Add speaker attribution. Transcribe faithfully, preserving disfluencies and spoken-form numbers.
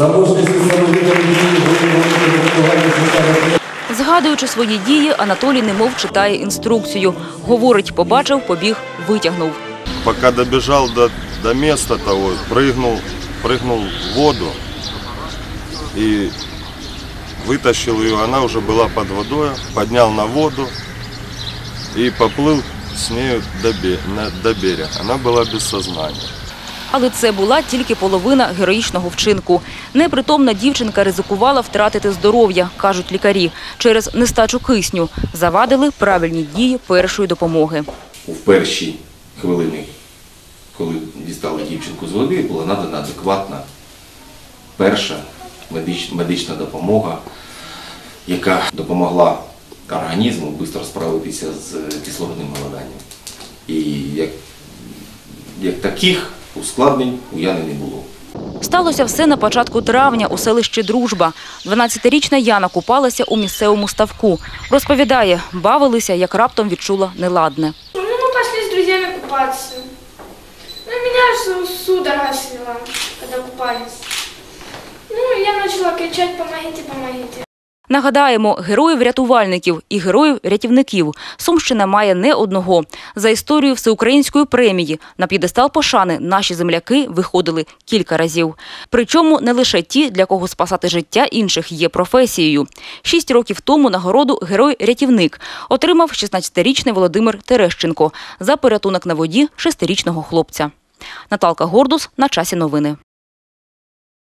Speaker 1: Згадуючи свої дії, Анатолій немов читає інструкцію. Говорить, побачив, побіг, витягнув.
Speaker 2: Поки добіжав до, до місця того, пригнув, пригнув в воду і вытащил ее, она уже была под водой, поднял на воду и поплыл с нею до берега. Она была без сознания.
Speaker 1: Але це була тільки половина героїчного вчинку. Непритомна дівчинка ризикувала втратити здоров'я, кажуть лікарі, через нестачу кисню. Завадили правильні дії першої допомоги.
Speaker 3: У перші хвилини, коли дістали дівчинку з води, була надана адекватна перша медична допомога, яка допомогла організму швидко справитися з кислородним голоданням. І як, як таких ускладнень у Яни не було.
Speaker 1: Сталося все на початку травня у селищі Дружба. дванадцятирічна Яна купалася у місцевому ставку. Розповідає, бавилися, як раптом відчула неладне.
Speaker 4: Ну, ми пішли з друзями купатися. Ну, мене судорога свела, коли купались. Ну, я почала кричати «помогите, помогите».
Speaker 1: Нагадаємо, героїв-рятувальників і героїв-рятівників Сумщина має не одного. За історію всеукраїнської премії на п'єдестал пошани наші земляки виходили кілька разів. Причому не лише ті, для кого спасати життя інших є професією. Шість років тому нагороду «Герой-рятівник» отримав шістнадцятирічний Володимир Терещенко за порятунок на воді шестирічного хлопця. Наталка Гордус, на часі новини.